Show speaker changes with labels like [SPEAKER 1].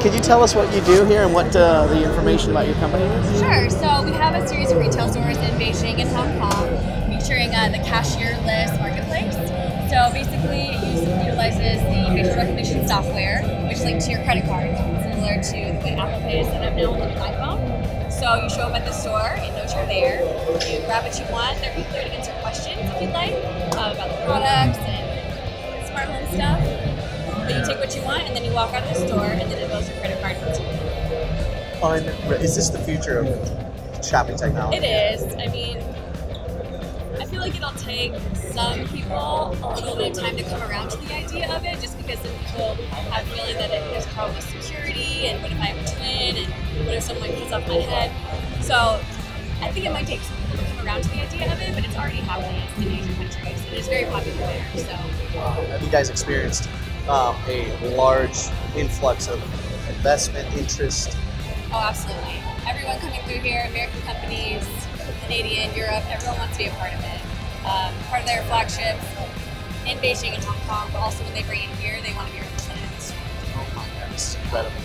[SPEAKER 1] could you tell us what you do here and what the information about your company is?
[SPEAKER 2] Sure. So we have a series of retail stores in Beijing and Hong Kong featuring the Cashier-less marketplace. So basically it utilizes the facial recognition software, which is linked to your credit card, similar to the way Apple Pay is set up now on an iPhone. So you show up at the store, it knows you're there, you grab what you want, they're there to answer questions if you'd like, about the products and smart home stuff. But you take what you want and then you walk out of the store and then it goes your credit card into you.
[SPEAKER 1] Is this the future of shopping technology?
[SPEAKER 2] It is. I mean, I feel like it'll take some people a little bit of time to come around to the idea of it, just because some people have feeling that there's a problem with security and what if I have a twin and what if someone cuts off my head. So I think it might take some people to come around to the idea of it, but it's already happening in Asian countries and it's very popular there. So
[SPEAKER 1] have you guys experienced a large influx of investment interest?
[SPEAKER 2] Oh, absolutely. Everyone coming through here, American companies, Canadian, Europe, everyone wants to be a part of it. Part of their flagships in Beijing and Hong Kong, but also when they bring it here, they want to be represented in the store.
[SPEAKER 1] Oh my God, it's incredible.